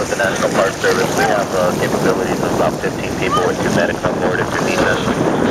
with the National Park Service. We have capabilities of about 15 people with 2 medics on board if you need us.